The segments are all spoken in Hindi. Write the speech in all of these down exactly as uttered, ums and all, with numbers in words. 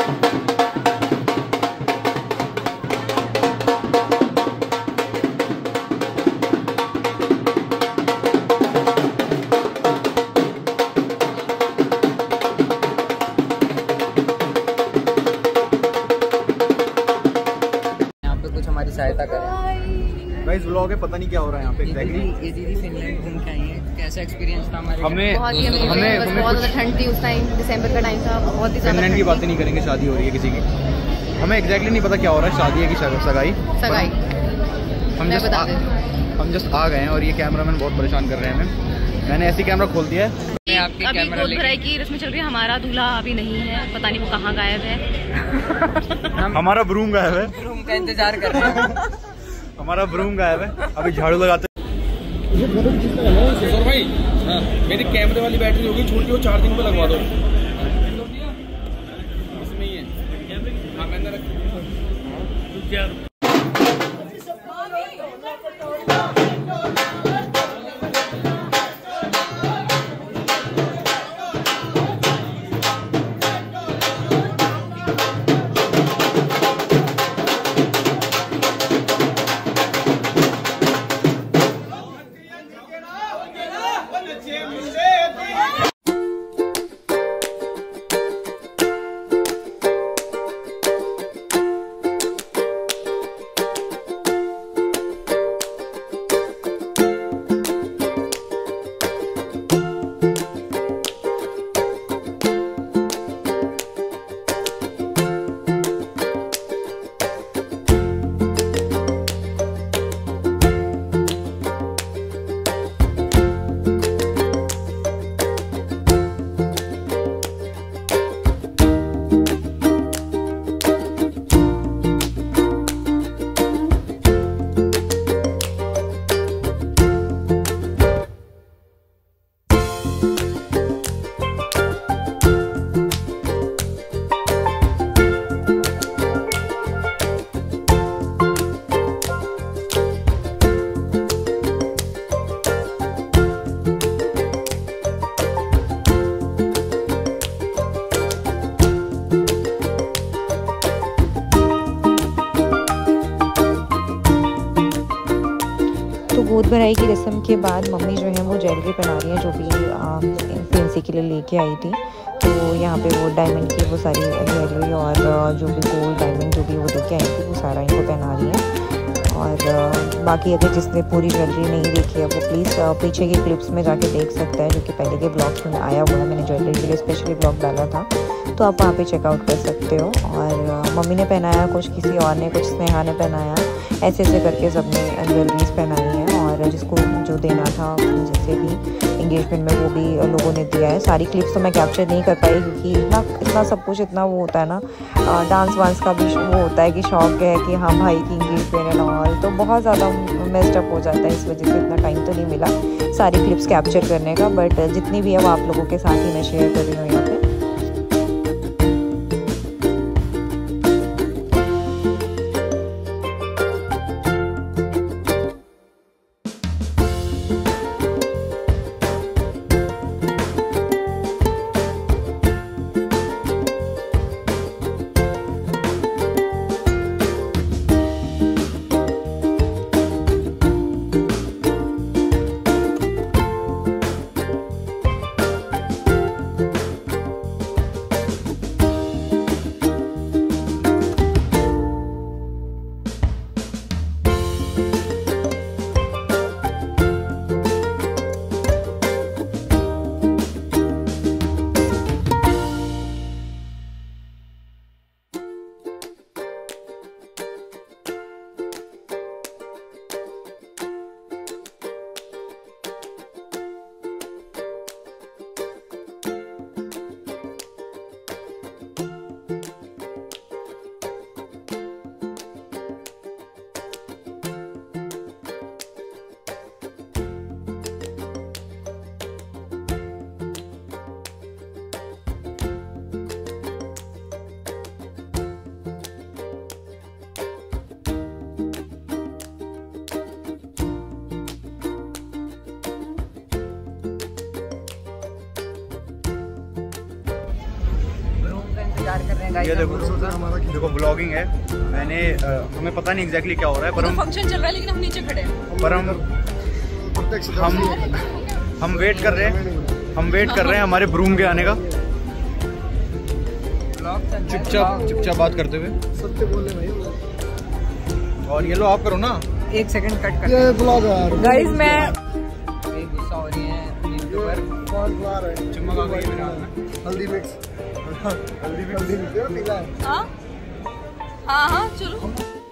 सहायता करें। गाइस व्लॉग है, पता नहीं क्या हो रहा है यहाँ पे एग्जैक्टली। ये दीदी फिनलैंड घूम के आई है, कैसा एक्सपीरियंस था हमारे? हमें बहुत ही हमें हमें बहुत ज़्यादा ठंड थी उस टाइम, दिसंबर का टाइम था, बहुत ही ज़्यादा। फिनलैंड की बातें नहीं करेंगे, शादी हो रही है किसी की। हमें एग्जैक्टली नहीं पता क्या हो रहा है, शादी है कि सगाई सगाई। हम जस्ट हम जस्ट आ गए हैं और ये कैमरामैन बहुत परेशान कर रहे हैं हमें। मैंने ऐसी कैमरा खोल दिया है। अभी गोद भराई की रस्म चल रही है, हमारा दूल्हा अभी नहीं है, पता नहीं वो कहाँ गायब है। हमारा ब्रूम गायब है, ब्रूम का इंतजार कर रहे हैं। हमारा ब्रूम गायब है, अभी झाड़ू लगाते। भाई हाँ, मेरी कैमरे वाली बैटरी होगी छोटी, वो चार्जिंग पे लगवा दो। इसमें ही है। हाँ मैंने रखा। गोद भराई की रस्म के बाद मम्मी जो है वो ज्वेलरी पहना रही है, जो भी फैंसी के लिए लेके आई थी। तो यहाँ पे वो डायमंड की वो सारी ज्वेलरी और जो भी गोल्ड डायमंड जो भी वो लेके आई थी वो सारा इनको पहना रही है। और बाकी अगर जिसने पूरी ज्वेलरी नहीं देखी है वो प्लीज़ पीछे के क्लिप्स में जाके देख सकता है, जो कि पहले के ब्लॉग्स में आया हुआ है। मैंने ज्वेलरी के लिए स्पेशली ब्लॉग डाला था, तो आप वहाँ पे चेकआउट कर सकते हो। और मम्मी ने पहनाया कुछ, किसी और ने कुछ, स्नेहा ने पहनाया, ऐसे ऐसे करके सबने ज्वेलरीज पहनाई हैं। और जिसको जो देना था जैसे भी इंगेजमेंट में वो भी लोगों ने दिया है। सारी क्लिप्स तो मैं कैप्चर नहीं कर पाई क्योंकि इतना इतना सब कुछ इतना वो होता है ना, डांस वांस का भी वो होता है कि शौक है कि हाँ भाई की इंगेजमेंट एंड ऑल, तो बहुत ज़्यादा मेस्ड अप हो जाता है। इस वजह से इतना टाइम तो नहीं मिला सारी क्लिप्स कैप्चर करने का, बट जितनी भी है वो आप लोगों के साथ ही मैं शेयर कर रही हूँ यहाँ पे। इंतजार कर रहे हैं गाइस। ये देखो देखो ब्लॉगिंग है। मैंने आ, हमें पता नहीं एग्जैक्टली क्या हो रहा है, पर हम फंक्शन चल रहा है लेकिन हम नीचे खड़े हैं। पर हम हम हम वेट कर रहे हैं हम वेट कर रहे हैं हमारे ब्रूम के आने का। चुपचाप चुपचाप बात करते हुए सत्य बोले भाई। और ये लो आप करो ना, एक सेकंड कट कर। ये ब्लॉग यार गाइस मैं गुस्सा हो रही है यूट्यूबर। कौन बुला रहा है? चम्मच आ गई मेरे हाथ में। हल्दी मिक्स हल्दी मिक्स हल्दी मिक्स पीला है। हाँ हाँ हाँ चलो।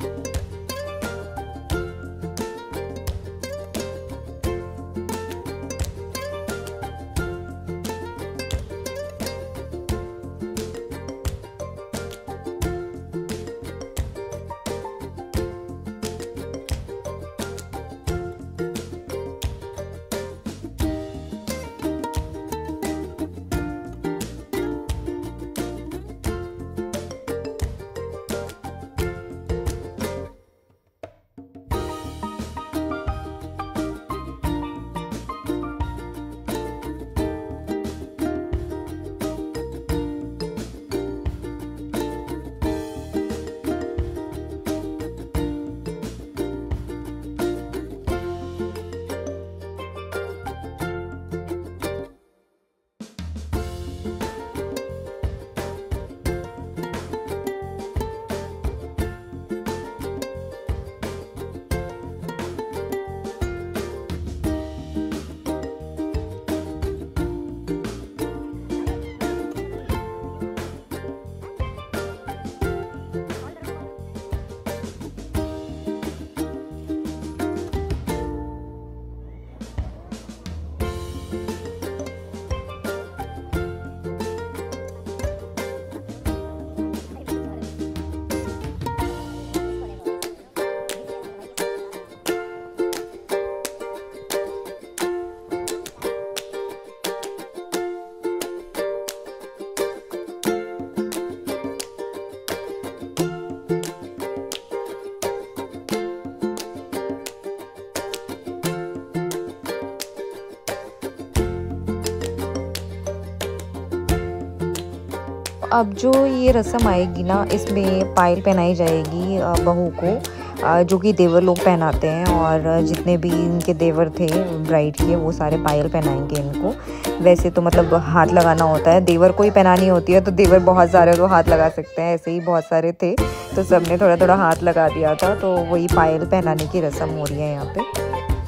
अब जो ये रस्म आएगी ना, इसमें पायल पहनाई जाएगी बहू को, जो कि देवर लोग पहनाते हैं, और जितने भी इनके देवर थे ब्राइड के वो सारे पायल पहनाएंगे इनको। वैसे तो मतलब हाथ लगाना होता है, देवर को ही पहनानी होती है, तो देवर बहुत सारे तो हाथ लगा सकते हैं, ऐसे ही बहुत सारे थे तो सबने थोड़ा थोड़ा हाथ लगा दिया था। तो वही पायल पहनाने की रस्म हो रही है यहाँ पे।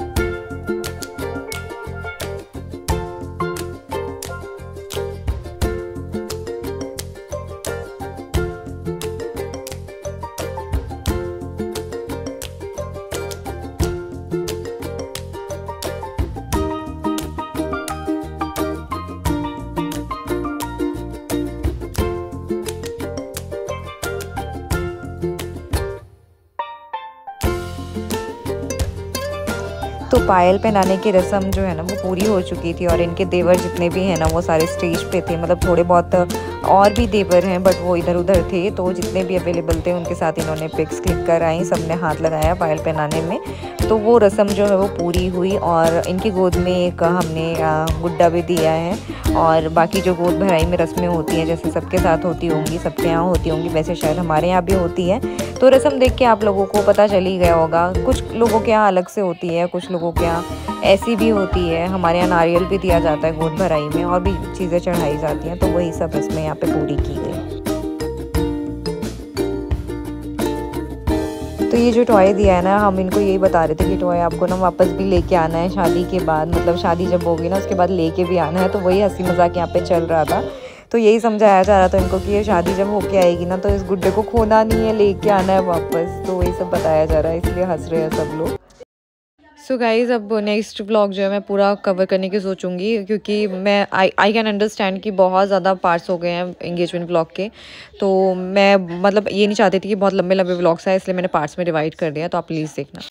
तो पायल पहनाने की रस्म जो है ना वो पूरी हो चुकी थी, और इनके देवर जितने भी हैं ना वो सारे स्टेज पे थे। मतलब थोड़े बहुत और भी देवर हैं बट वो इधर उधर थे, तो जितने भी अवेलेबल थे उनके साथ इन्होंने पिक्स क्लिक कराई, सबने हाथ लगाया पायल पहनाने में। तो वो रस्म जो है वो पूरी हुई, और इनकी गोद में एक हमने गुड्डा भी दिया है। और बाकी जो गोद भराई में रस्में होती हैं जैसे सबके साथ होती होंगी, सबके यहाँ होती होंगी, वैसे शायद हमारे यहाँ भी होती है। तो रस्म देख के आप लोगों को पता चल ही गया होगा, कुछ लोगों के यहाँ अलग से होती है, कुछ लोगों के यहाँ ऐसी भी होती है। हमारे यहाँ नारियल भी दिया जाता है गोद भराई में, और भी चीज़ें चढ़ाई जाती हैं। तो वही सब रस्में यहाँ पे पूरी की गई। तो ये जो टॉय दिया है ना, हम इनको यही बता रहे थे कि टॉय आपको ना वापस भी लेके आना है शादी के बाद, मतलब शादी जब होगी ना उसके बाद लेके भी आना है। तो वही हंसी मजाक यहाँ पे चल रहा था, तो यही समझाया जा रहा था इनको कि ये शादी जब होके आएगी ना तो इस गुड्डे को खोना नहीं है, लेके आना है वापस। तो वही सब बताया जा रहा है, इसलिए हंस रहे हैं सब लोग। सो so गाइज़, अब नेक्स्ट व्लॉग जो है मैं पूरा कवर करने की सोचूंगी, क्योंकि मैं आई आई कैन अंडरस्टैंड कि बहुत ज़्यादा पार्ट्स हो गए हैं एंगेजमेंट व्लॉग के। तो मैं मतलब ये नहीं चाहती थी कि बहुत लंबे लंबे व्लॉग्स आए, इसलिए मैंने पार्ट्स में डिवाइड कर दिया। तो आप प्लीज़ देखना।